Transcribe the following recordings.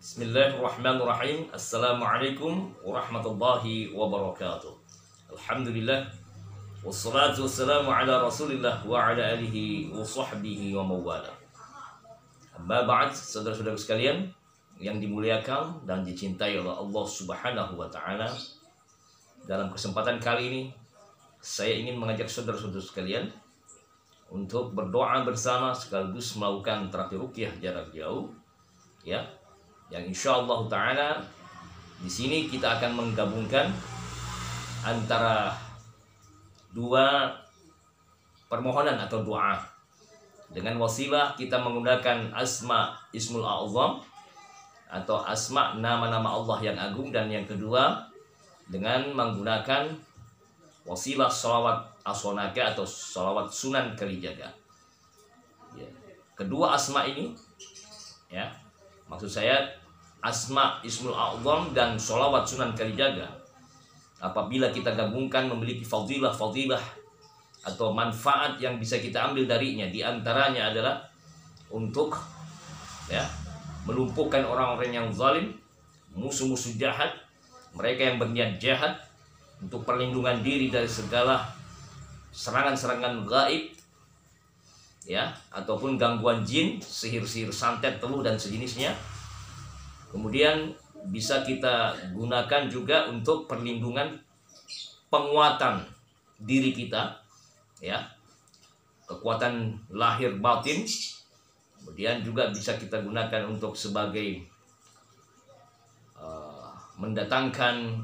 Bismillahirrahmanirrahim. Assalamualaikum warahmatullahi wabarakatuh. Alhamdulillah, wassalatu wassalamu ala rasulillah wa ala alihi wa sahbihi wa mawala. Amma ba'd, saudara-saudara sekalian yang dimuliakan dan dicintai oleh Allah Subhanahu wa ta'ala, dalam kesempatan kali ini saya ingin mengajak saudara-saudara sekalian untuk berdoa bersama sekaligus melakukan terapi ruqyah jarak jauh, ya, yang insyaallah ta'ala di sini kita akan menggabungkan antara dua permohonan atau doa dengan wasilah kita menggunakan asma ismul a'zam atau asma nama-nama Allah yang agung, dan yang kedua dengan menggunakan wasilah sholawat as-sonaka atau sholawat sunan kalijaga. Ya. Kedua asma ini, ya, maksud saya asma ismul a'zam dan sholawat sunan kalijaga, apabila kita gabungkan memiliki fadilah atau manfaat yang bisa kita ambil darinya. Di antaranya adalah untuk, ya, melumpuhkan orang-orang yang zalim, musuh-musuh jahat, mereka yang berniat jahat, untuk perlindungan diri dari segala serangan-serangan gaib, ya, ataupun gangguan jin, sihir-sihir, santet, teluh dan sejenisnya. Kemudian bisa kita gunakan juga untuk perlindungan penguatan diri kita, ya, kekuatan lahir batin. Kemudian juga bisa kita gunakan untuk sebagai mendatangkan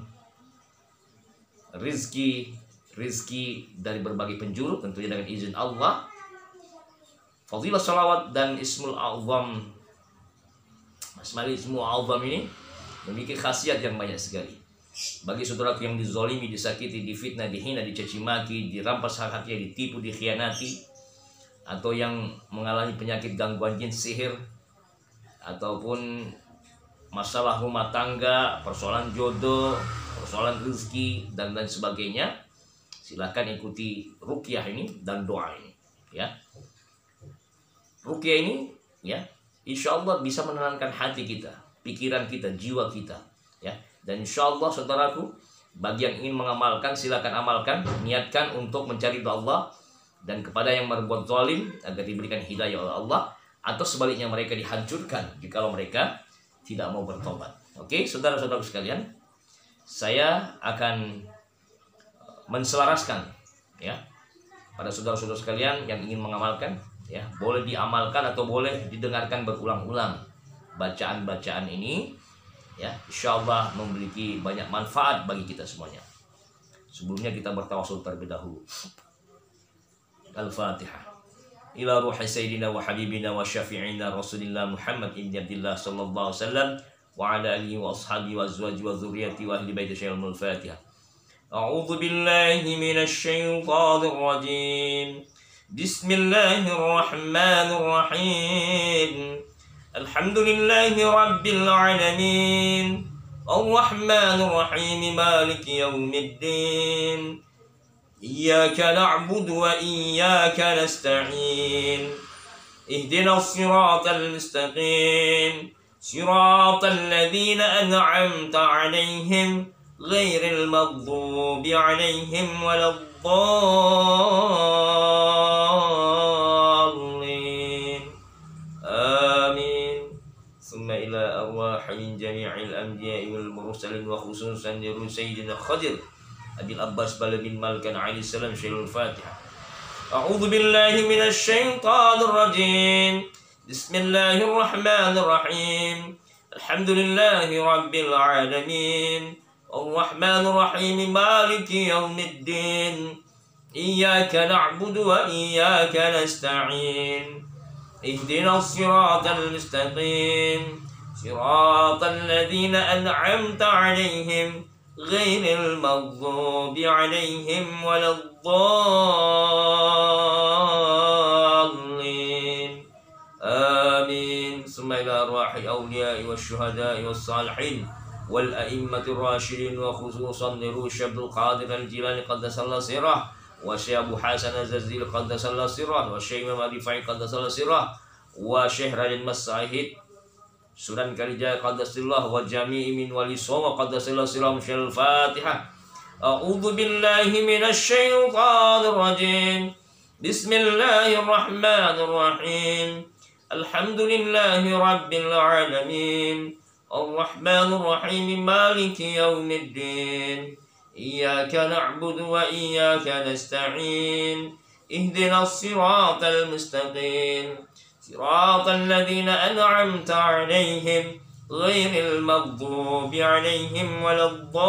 rizki dari berbagai penjuru, tentunya dengan izin Allah. Fadilah sholawat dan ismul a'zam, asmaul ismul a'zam ini memiliki khasiat yang banyak sekali. Bagi saudaraku yang dizolimi, disakiti, difitnah, dihina, dicaci maki, dirampas hak-haknya, ditipu, dikhianati, atau yang mengalami penyakit gangguan jin, sihir, ataupun masalah rumah tangga, persoalan jodoh, persoalan rezeki dan lain sebagainya, silakan ikuti ruqyah ini dan doa ini, ya. Ruqyah ini, ya, insya Allah bisa menenangkan hati kita, pikiran kita, jiwa kita, ya. Dan insya Allah saudaraku, bagi yang ingin mengamalkan, silakan amalkan, niatkan untuk mencari ridha Allah, dan kepada yang berbuat zalim agar diberikan hidayah oleh Allah, atau sebaliknya mereka dihancurkan jikalau mereka tidak mau bertobat. Oke, saudara-saudaraku sekalian, saya akan menselaraskan, ya, pada saudara-saudara sekalian yang ingin mengamalkan, ya, boleh diamalkan atau boleh didengarkan berulang-ulang bacaan-bacaan ini, ya, insyaallah memiliki banyak manfaat bagi kita semuanya. Sebelumnya kita bertawasul terlebih dahulu. Al-Fatihah. Ila ruhi sayyidina wa habibina wa syafi'ina Rasulillah Muhammad ibn Abdillah sallallahu alaihi wasallam wa ala alihi wa ashabihi wa azwaji wa dzurriyyati wa ahli baiti syaikhul Fatihah. A'udzu billahi minasy syaithanir rajim. Bismillahirrahmanirrahim. Alhamdulillahi rabbil alamin. Ar-Rahmanir Rahim. Maliki yaumiddin. Iyyaka na'budu wa iyyaka nasta'in. Ihdinas siratal mustaqim. Siratal ladzina an'amta 'alaihim ghairil maghdubi 'alaihim waladdallin. Amin. Summa ila arwahi min jami'il anbiya'i wal mursalin wa khususan li sayyidina Khadir Abil Abbas bin Malkan alaihi salam syaikhul Fatihah. A'udzu billahi minasy syaithanir rajim. Bismillahirrahmanirrahim. Alhamdulillahi rabbil alamin. Ar-Rahmanir Rahim. Maliki yaumiddin. Iyyaka na'budu wa iyyaka nasta'in. Ihdinas siratal mustaqim. Siratal ladzina an'amta 'alaihim ghairil maghdubi 'alaihim waladdallin. Amin. Summa ila arwahi awliya'i wasyuhada'i wassalihin wal a'immatir rasyidin wa khususan li Syabdul Qadir al-Jilani qaddasallahu sirrah wa Syekh Abu Hasan Az-Zazili qaddasallahu sirrah wa Syekh Imam Rifai qaddasallahu sirrah wa Syekh Radin Mas'ahid Sunan Kalijaga qaddasillah wa jami'i min wali songo qaddasillah silam syal Fatihah. A'udzu billahi minasy syaithanir rajim. Bismillahirrahmanirrahim. Alhamdulillahi rabbil alamin. Ar-Rahmanir Rahim Maliki yaumiddin. Iyyaka na'budu wa iyyaka nasta'in. Ihdinas siratal mustaqim. صراط الذين أنعمت عليهم غير المغضوب عليهم ولا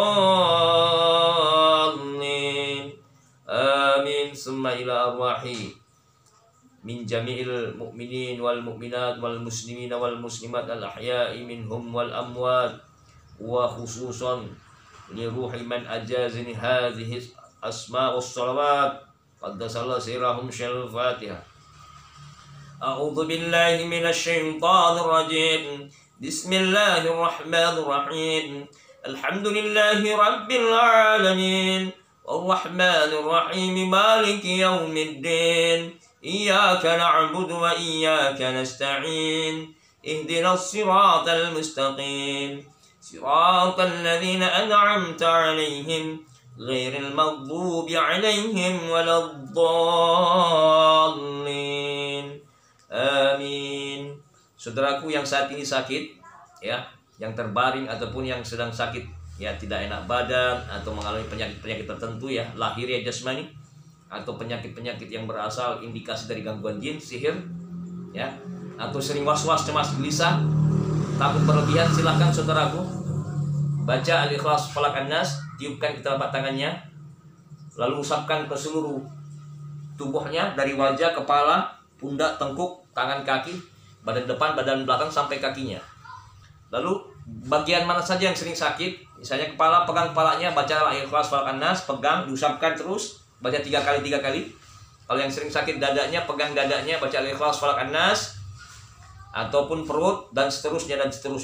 الضالين آمين ثم إلى أرواح من جميع المؤمنين والمؤمنات والمسلمين والمسلمات الأحياء منهم والأموات وخصوصا لروح من أجازني هذه الأسماء والصلوات قدس الله سيرهم شل الفاتحة. أعوذ بالله من الشيطان الرجيم. بسم الله الرحمن الرحيم. الحمد لله رب العالمين. الرحمن الرحيم مالك يوم الدين. إياك نعبد وإياك نستعين. اهدنا الصراط المستقيم. صراط الذين أنعمت عليهم غير المغضوب عليهم ولا الضالين. Amin. Saudaraku yang saat ini sakit, ya, yang terbaring ataupun yang sedang sakit, ya, tidak enak badan atau mengalami penyakit-penyakit tertentu, ya, lahiriah jasmani atau penyakit-penyakit yang berasal indikasi dari gangguan jin, sihir, ya, atau sering was-was, cemas, gelisah, takut berlebihan, silahkan saudaraku baca Al-Ikhlas Falaq An-Nas, tiupkan ke telapak tangannya, lalu usapkan ke seluruh tubuhnya dari wajah, kepala, pundak, tengkuk, tangan, kaki, badan depan, badan belakang sampai kakinya. Lalu bagian mana saja yang sering sakit, misalnya kepala, pegang kepalanya, baca Al-Ikhlas Falaq An-Nas, pegang, diusapkan terus, baca 3 kali. Kalau yang sering sakit dadanya, pegang dadanya, baca Al-Ikhlas Falaq An-Nas, ataupun perut dan seterusnya.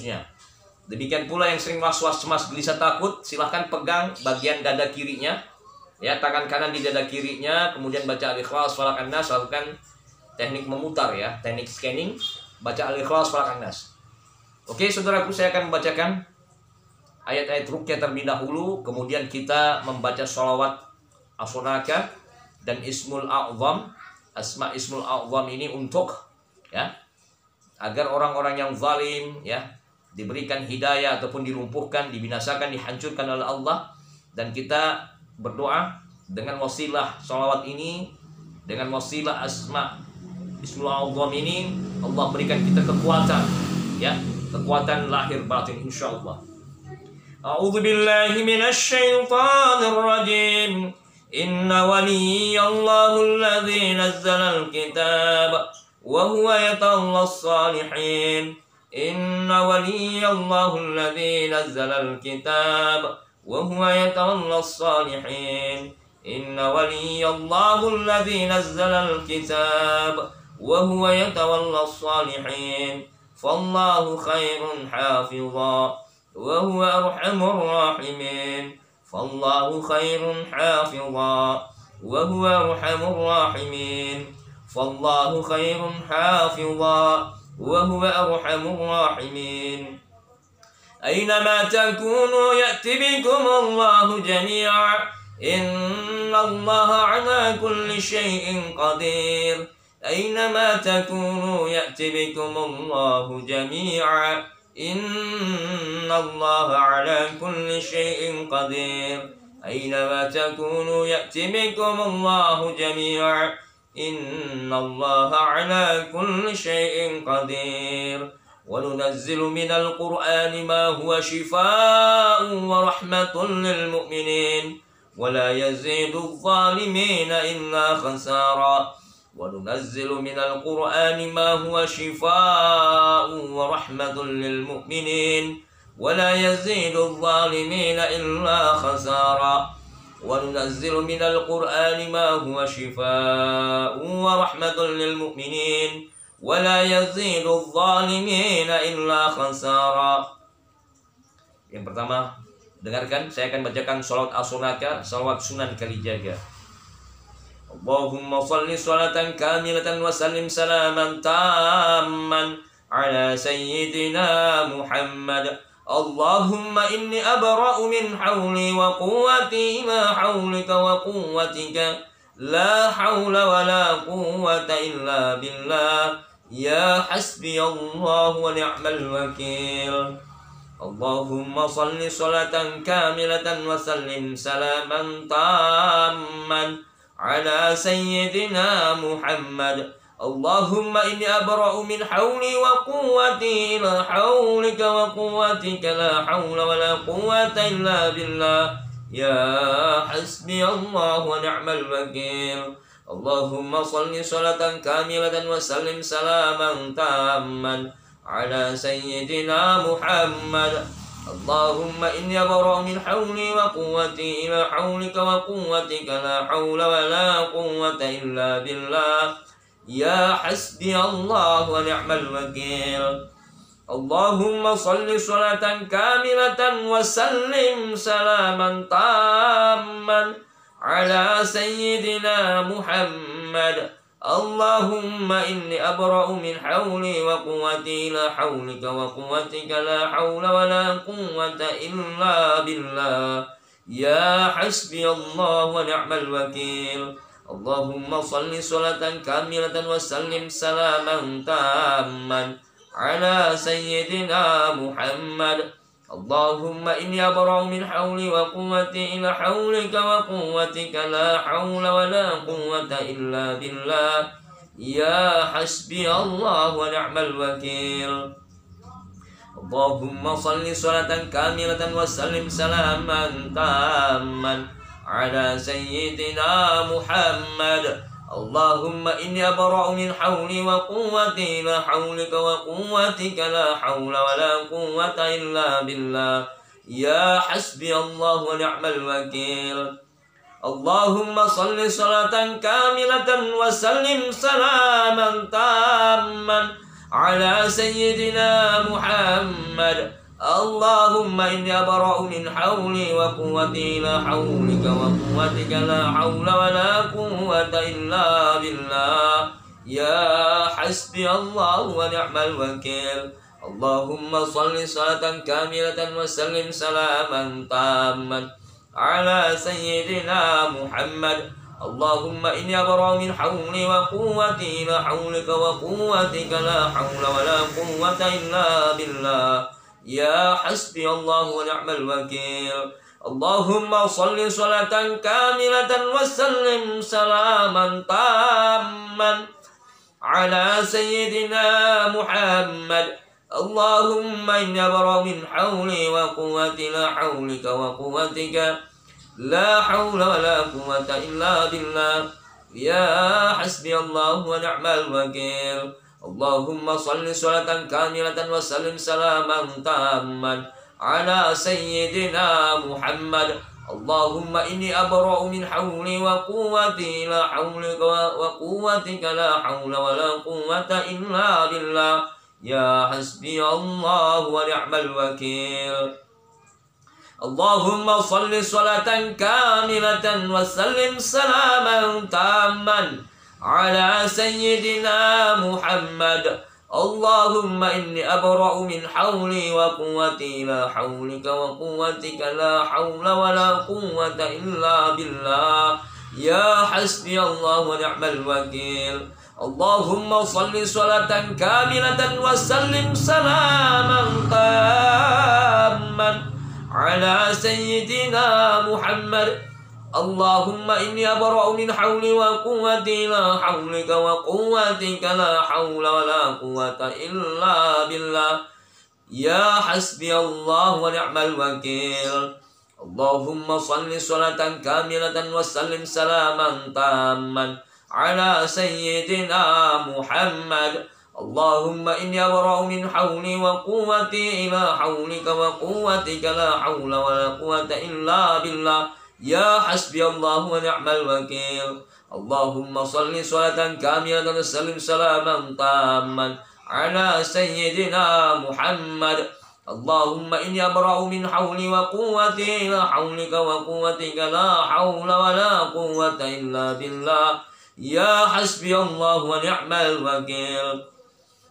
Demikian pula yang sering was-was, cemas, gelisah, takut, silahkan pegang bagian dada kirinya, ya, tangan kanan di dada kirinya, kemudian baca Al-Ikhlas Falaq An-Nas, lakukan teknik memutar, ya, teknik scanning, baca Al-Ikhlas Falaq An-Nas. Oke, saudaraku, saya akan membacakan ayat-ayat ruqyah terlebih dahulu, kemudian kita membaca sholawat As-Sunaka dan Ismul A'zam. Asma Ismul A'zam ini untuk, ya, agar orang-orang yang zalim, ya, diberikan hidayah ataupun dilumpuhkan, dibinasakan, dihancurkan oleh Allah. Dan kita berdoa dengan wasilah sholawat ini, dengan wasilah Asma Ismul A'zam ini, Allah berikan kita kekuatan, ya, kekuatan lahir batin insyaallah. A'udzu billahi minasy syaithanir rajim. Inna waliyallahu alladzi nazzala al-kitab wa huwa yatawallas salihin. Inna waliyallahu alladzi nazzala al-kitab wa huwa yatawallas salihin. Inna waliyallahu alladzi nazzala al-kitab وهو يتولى الصالحين فالله خير حافظا وهو أرحم الراحمين فالله خير حافظا وهو أرحم الراحمين فالله خير حافظا وهو أرحم الراحمين أينما تكونوا يأتي بكم الله جميعا إن الله على كل شيء قدير أينما تكونوا يأتي بكم الله جميعا إن الله على كل شيء قدير أينما تكونوا يأتي بكم الله جميعا إن الله على كل شيء قدير وننزل من القرآن ما هو شفاء ورحمة للمؤمنين ولا يزيد الظالمين إلا خسارا وننزل من القرآن ما هو شفاء ورحمة للمؤمنين ولا يزيد الظالمين إلا خسارا وننزل من القرآن ما هو شفاء ورحمة للمؤمنين ولا يزيد الظالمين إلا خسارا. Yang pertama, dengarkan, saya akan bacakan sholawat As-Sunaka, sholawat Sunan Kalijaga. Allahumma salli salatan kamilatan wa sallim salaman tamman على سيدنا محمد. اللهم إني أبرأ من حولي وقوتي إلى حولك وقوتك، لا حول ولا قوة إلا بالله، يا حسبي الله ونعم الوكيل. اللهم صل صلاة كاملة وسلم سلاما تاما على سيدنا محمد. اللهم إني أبرأ من حولي وقوتي إلى حولك وقوتك، لا حول ولا قوة إلا بالله، يا حسبي الله ونعم الوكيل. اللهم صل صلاة كاملة وسلم سلاما تاما على سيدنا محمد. اللهم إني أبرأ من حولي وقوتي إلى حولك وقوتك، لا حول ولا قوة إلا بالله، يا حسبي الله ونعم الوكيل. اللهم صل صلاة كاملة وسلم سلاما تاما على سيدنا محمد. اللهم إني أبرأ من حولي وقوتي إلى حولك وقوتك، لا حول ولا قوة إلا بالله، يا حسبي الله ونعم الوكيل. اللهم صل صلاة كاملة وسلم سلاما تاما على سيدنا محمد. اللهم إني أبرأ من حولي وقوتي إلى حولك وقوتك، لا حول ولا قوة إلا بالله، يا حسبي الله ونعم الوكيل. اللهم صل صلاة كاملة وسلم سلاما تاما على سيدنا محمد. اللهم إني أبرأ من حولي وقوتي إلى حولك وقوتك، لا حول ولا قوة إلا بالله، يا حسبي الله ونعم الوكيل. اللهم صل صلاة كاملة وسلم سلاما تاما على سيدنا محمد. اللهم إني أبرأ من حولي وقوتي إلى حولك وقوتك، لا حول ولا قوة إلا بالله، يا حسبي الله ونعم الوكيل. اللهم صل صلاة كاملة وسلم سلاما تاما على سيدنا محمد. اللهم إني أبرأ من حولي وقوتي إلى حولك وقوتك، لا حول ولا قوة إلا بالله، يا حسبي الله ونعم الوكيل. اللهم صل صلاة كاملة وسلم سلاما تاما على سيدنا محمد. اللهم إني أبرأ من حولي وقوتي إلى حولك وقوتك، لا حول ولا قوة إلا بالله، يا حسبي الله ونعم الوكيل. اللهم صل صلاة كاملة وسلم سلاما تاما على سيدنا محمد. اللهم إني أبرأ من حولي وقوتي إلى حولك وقوتك، لا حول ولا قوة إلا بالله، يا حسبي الله ونعم الوكيل. اللهم صل صلاة كاملة وسلم سلاما تاما على سيدنا محمد. اللهم إني أبرأ من حولي وقوتي إلى حولك وقوتك، لا حول ولا قوة إلا بالله، يا حسبي الله ونعم الوكيل. اللهم صل صلاة كاملة وسلم سلاما تاما على سيدنا محمد. اللهم إني أبرأ من حولي وقوتي إلى حولك وقوتك، لا حول ولا قوة إلا بالله، يا حسبي الله ونعم الوكيل. اللهم صل صلاة كاملة وسلم سلاما تاما على سيدنا محمد. اللهم إني أبرأ من حولي وقوتي إلى حولك وقوتك، لا حول ولا قوة إلا بالله، يا حسبي الله ونعم الوكيل. اللهم صل صلاة كاملة وسلم سلاما تاما على سيدنا محمد. اللهم إني أبرأ من حولي وقوتي إلى حولك وقوتك، لا حول ولا قوة إلا بالله، يا حسبي الله ونعم الوكيل.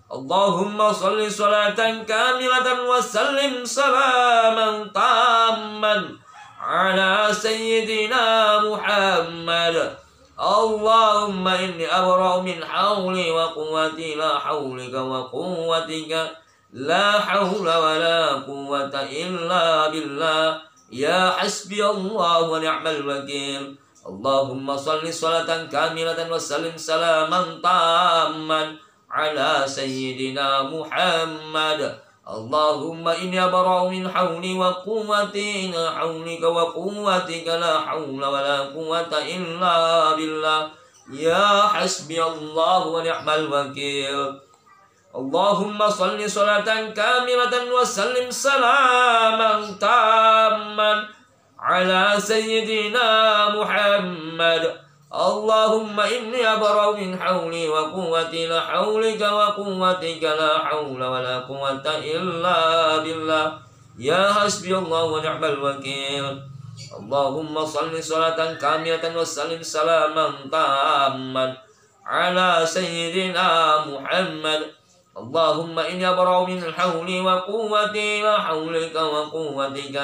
اللهم صل صلاة كاملة وسلم سلاما تاما على سيدنا محمد. اللهم إني أبرأ من حولي وقوتي لا حولك وقوتك لا حول ولا قوة إلا بالله يا حسبي الله ونعم الوكيل. اللهم صل صلاة كاملة وسلم سلاما تاما على سيدنا محمد. اللهم إني أبرأ من حولي وقوتي لا حولك وقوتك لا حول ولا قوة إلا بالله يا حسبي الله ونعم الوكيل. اللهم صل صلاة كاملة وسلم سلاما تاما على سيدنا محمد. اللهم إني أبرأ من حولي وقوتي لا حولك وقوتك لا حول ولا قوة إلا بالله يا حسبي الله ونعم الوكيل. اللهم صل صلاة كاملة وسلم سلاما تاما على سيدنا محمد. اللهم إني أبرأ من حولي وقوتي لا حولك وقوتك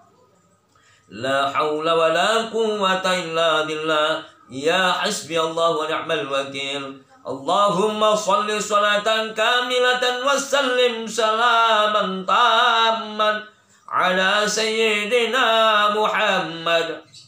لا حول ولا قوة إلا بالله يا حسبي الله ونعم الوكيل. اللهم صل صلاة كاملة وسلم سلاما تاما على سيدنا محمد.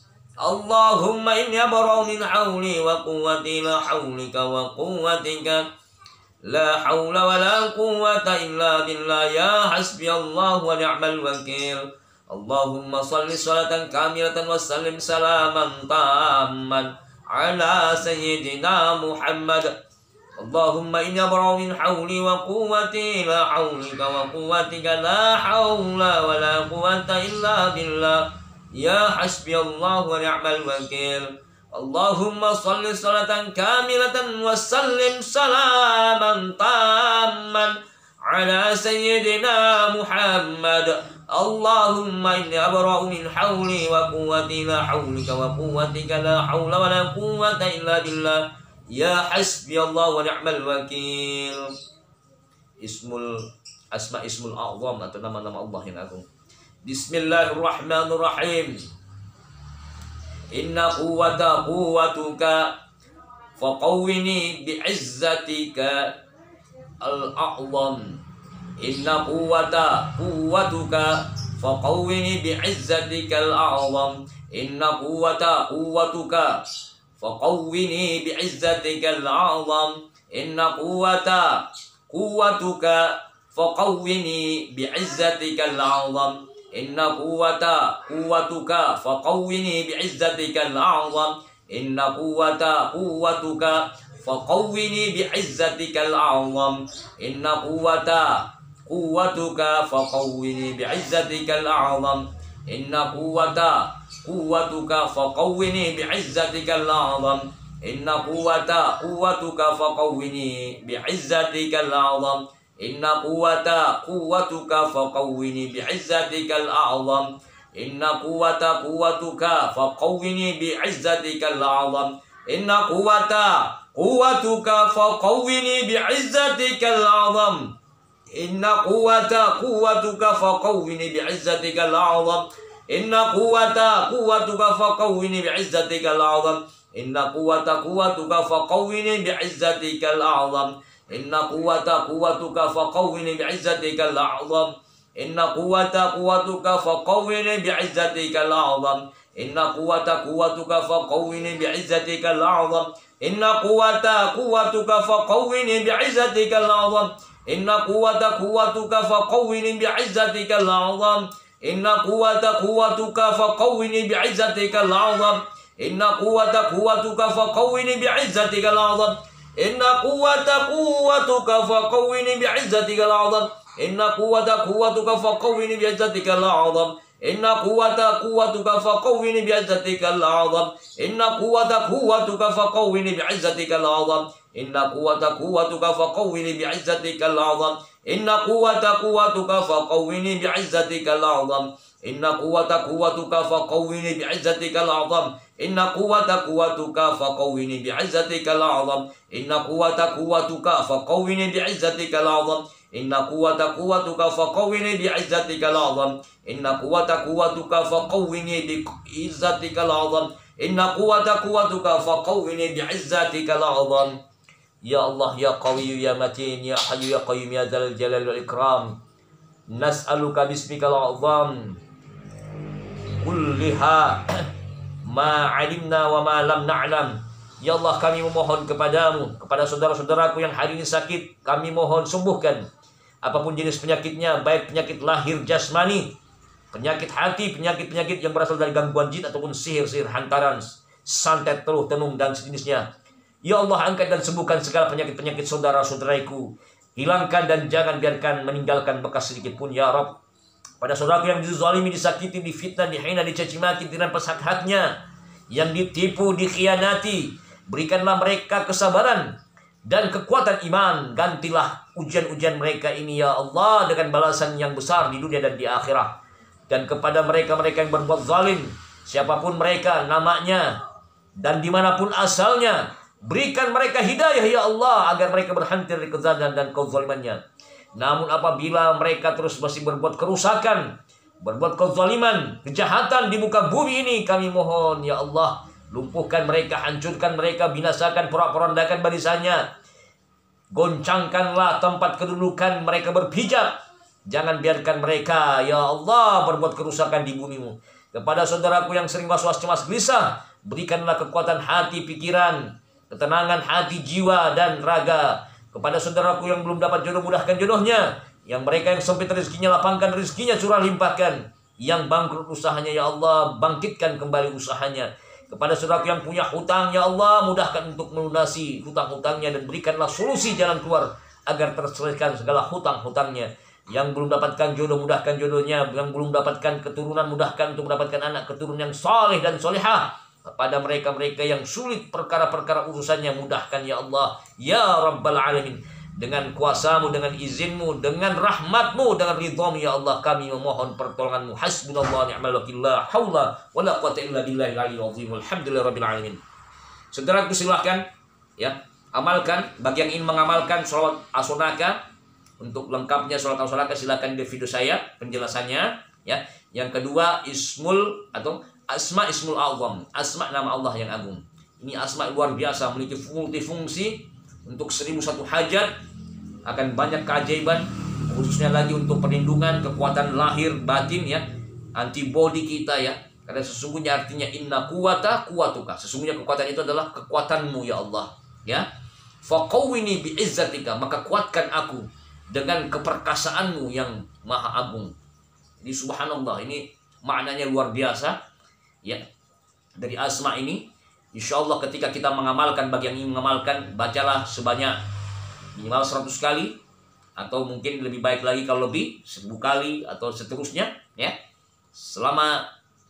اللهم إني أبرأ من حولي وقوتي لا حولك وقوتك لا حول ولا قوة إلا بالله يا حسبي الله ونعم الوكيل. اللهم صل صلاة كاملة وسلم سلاما تاما على سيدنا محمد. اللهم إني أبرأ من حولي وقوتي لا حولك وقوتك لا حول ولا قوة إلا بالله يا حسبي الله ونعم الوكيل. اللهم صل صلاة كاملة وسلم سلاما تاما على سيدنا محمد. اللهم إني أبرأ من حولي وقوتي لا حولك وقوتك لا حول ولا قوة إلا بالله يا حسبي الله ونعم الوكيل. Ismul A'zam atau nama-nama Allah yang agung. Bismillahirrahmanirrahim. Inna quwwata quwwatuka faqawwini bi'izzatika al-a'zam. Inna quwwata quwwatuka faqawwini bi'izzatika al-a'zam. Inna quwwata quwwatuka faqawwini bi'izzatika al-a'zam. Inna quwwata quwwatuka faqawwini bi'izzatika al-a'zam. Inna quwwata quwwatuka faqawwini bi'izzatika al-a'zam. Inna quwwata quwwatuka faqawwini bi'izzatika al-a'zam. Inna quwwata quwwatuka faqawwini bi'izzatika al-a'zam. Inna quwwata quwwatuka faqawwini bi'izzatika al-a'zam. Inna quwwata quwwatuka faqawwini bi'izzatika al-a'zam. Inna quwwata quwwatuka faqawwini bi'izzatika al-a'zam. Inna quwwata quwwatuka faqawwini bi'izzatika al-a'zam. Inna quwwata quwwatuka faqawwini bi'izzatika al-a'zam. Inna quwwata quwwatuka faqawwini bi'izzatika al-a'zam. Inna quwwata quwwatuka faqawwini bi'izzatika al-a'zam. Inna quwwata quwwatuka faqawwini bi'izzatika al-a'zam. Inna quwwata quwwatuka faqawwini bi'izzatika al-a'zam. Inna quwwata quwwatuka faqawwini bi'izzatika al-a'zam. Inna quwwata quwwatuka faqawwini bi'izzatika al-a'zam. Inna quwwata quwwatuka faqawwini bi'izzatika al-a'zam. Inna quwwata quwwatuka faqawwini bi'izzatika al-a'zam. Inna quwwata quwwatuka faqawwini bi'izzatika al-a'zam. Inna quwwata quwwatuka faqawwini bi'izzatika al-a'zam. Inna quwwata quwwatuka faqawwini bi'izzatika al-'azam. Inna quwwata quwwatuka faqawwini bi'izzatika al-'azam. Inna quwwata quwwatuka faqawwini bi'izzatika al-'azam. Inna quwwata quwwatuka faqawwini bi'izzatika al-'azam. Inna quwwata quwwatuka faqawwini bi'izzatika al-'azam. Inna quwwata quwwatuka faqawwini bi'izzatika al-'azam. Inna quwwata quwwatuka faqawwini bi'izzatika al-'azam. Inna quwwata quwwatuka faqawwini bi'izzatikal azam. Inna quwwata quwwatuka faqawwini bi'izzatikal azam. Inna quwwata quwwatuka faqawwini bi'izzatikal azam. Inna quwwata quwwatuka faqawwini bi'izzatikal azam. Inna quwwata quwwatuka faqawwini bi'izzatikal azam. Ya Allah ya Qawiyyu ya Matin ya Hayyu ya Qayyum ya Dzal Jalali wal Ikram. Nas'aluka bismikal azam kulliha ma 'alimna wa ma lam na'lam. Ya Allah, kami memohon kepadamu, kepada saudara-saudaraku yang hari ini sakit, kami mohon sembuhkan apapun jenis penyakitnya, baik penyakit lahir jasmani, penyakit hati, penyakit-penyakit yang berasal dari gangguan jin ataupun sihir-sihir hantaran, santet, teluh, tenung dan sejenisnya. Ya Allah, angkat dan sembuhkan segala penyakit-penyakit saudara-saudaraku. Hilangkan dan jangan biarkan meninggalkan bekas sedikit pun ya Rabb. Pada saudaraku yang dizalimi, disakiti, difitnah, dihina, dicaci maki, dirampas hak-haknya, yang ditipu, dikhianati, berikanlah mereka kesabaran dan kekuatan iman. Gantilah ujian-ujian mereka ini ya Allah dengan balasan yang besar di dunia dan di akhirat. Dan kepada mereka-mereka yang berbuat zalim, siapapun mereka namanya dan dimanapun asalnya, berikan mereka hidayah ya Allah agar mereka berhenti dari kezaliman dan kezalimannya. Namun apabila mereka terus masih berbuat kerusakan, berbuat kezaliman, kejahatan di muka bumi ini, kami mohon ya Allah, lumpuhkan mereka, hancurkan mereka, binasakan, porak-porandakan barisannya. Goncangkanlah tempat kedudukan mereka berpijak. Jangan biarkan mereka ya Allah berbuat kerusakan di bumimu. Kepada saudaraku yang sering was-was, cemas, gelisah, berikanlah kekuatan hati, pikiran, ketenangan hati, jiwa, dan raga. Kepada saudaraku yang belum dapat jodoh, mudahkan jodohnya. Yang mereka yang sempit rezekinya, lapangkan rezekinya, curah limpahkan. Yang bangkrut usahanya ya Allah, bangkitkan kembali usahanya. Kepada saudaraku yang punya hutang ya Allah, mudahkan untuk melunasi hutang-hutangnya dan berikanlah solusi jalan keluar agar terselesaikan segala hutang-hutangnya. Yang belum dapatkan jodoh, mudahkan jodohnya. Yang belum dapatkan keturunan, mudahkan untuk mendapatkan anak keturunan yang saleh dan solehah. Kepada mereka-mereka yang sulit perkara-perkara urusannya, mudahkan ya Allah ya Rabbal Alamin. Dengan kuasamu, dengan izinmu, dengan rahmatmu, dengan ridhamu ya Allah, kami memohon pertolonganmu. Hasbunallah ni'mal wakil, la haula wala quwwata illa billahil aliyyil azim. Alhamdulillahirabbil alamin. Saudaraku silahkan ya, amalkan. Bagi yang ingin mengamalkan sholawat as-sunaka, untuk lengkapnya sholawat as-sunaka silakan di video saya penjelasannya ya. Yang kedua, ismul atau Asma Ismul Azam, asma nama Allah yang agung. Ini asma luar biasa, memiliki multifungsi untuk 1001 hajat, akan banyak keajaiban, khususnya lagi untuk perlindungan, kekuatan lahir batin ya, antibody kita ya. Karena sesungguhnya artinya inna quwwata quwwatuka, sesungguhnya kekuatan itu adalah kekuatanmu ya Allah ya. Faqawwini bi'izzatika, maka kuatkan aku dengan keperkasaanmu yang maha agung. Jadi subhanallah, ini maknanya luar biasa ya. Dari asma ini insya Allah ketika kita mengamalkan, bagi yang ingin mengamalkan, bacalah sebanyak minimal 100 kali, atau mungkin lebih baik lagi kalau lebih 1000 kali atau seterusnya ya, selama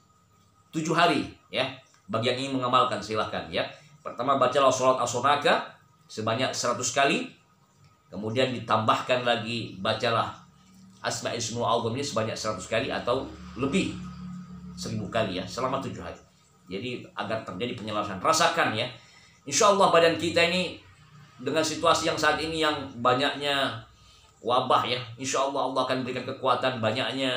7 hari ya. Bagi yang ingin mengamalkan silahkan ya. Pertama, bacalah sholat as-sunaka sebanyak 100 kali, kemudian ditambahkan lagi bacalah asma ismul azam ini sebanyak 100 kali atau lebih 1000 kali ya, selama 7 hari. Jadi agar terjadi penyelesaian. Rasakan ya, insya Allah badan kita ini dengan situasi yang saat ini yang banyaknya wabah ya, insya Allah Allah akan berikan kekuatan. Banyaknya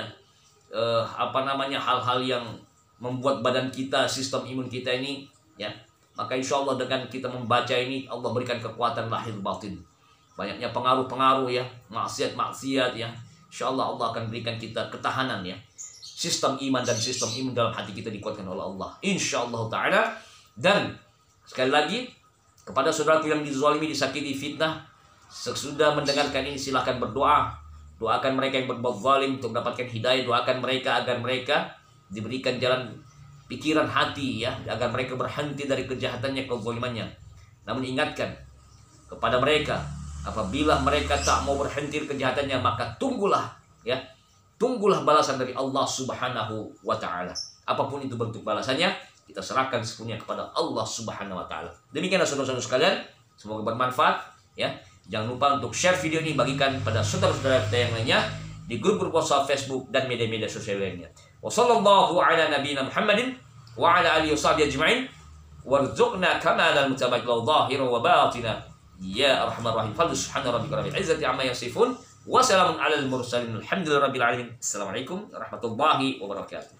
hal-hal yang membuat badan kita, sistem imun kita ini ya, maka insya Allah dengan kita membaca ini Allah berikan kekuatan lahir batin. Banyaknya pengaruh-pengaruh ya, maksiat-maksiat ya, insya Allah Allah akan berikan kita ketahanan ya. Sistem iman dan sistem imun dalam hati kita dikuatkan oleh Allah, insya Allah ta'ala. Dan sekali lagi, kepada saudaraku yang dizalimi, disakiti, fitnah, sesudah mendengarkan ini silahkan berdoa. Doakan mereka yang berbuat zalim untuk mendapatkan hidayah. Doakan mereka agar mereka diberikan jalan pikiran hati ya, agar mereka berhenti dari kejahatannya, kezalimannya. Namun ingatkan kepada mereka, apabila mereka tak mau berhenti dari kejahatannya, maka tunggulah ya, tunggulah balasan dari Allah Subhanahu wa ta'ala. Apapun itu bentuk balasannya, kita serahkan sepenuhnya kepada Allah Subhanahu wa ta'ala. Demikianlah saudara-saudara sekalian, semoga bermanfaat ya. Jangan lupa untuk share video ini, bagikan pada saudara-saudara kita yang lainnya di grup-grup WhatsApp, Facebook, dan media-media sosial lainnya. Wassallallahu ala nabiyina Muhammadin wa ala alihi washabihi ajma'in warzuqna kamalal mutabakkil dhahira wa batina ya arhamar rahim. Subhana rabbika rabbil izzati amma yasifun wa salamun alal mursalin alhamdulillahi rabbil alamin. Assalamualaikum warahmatullahi wabarakatuh.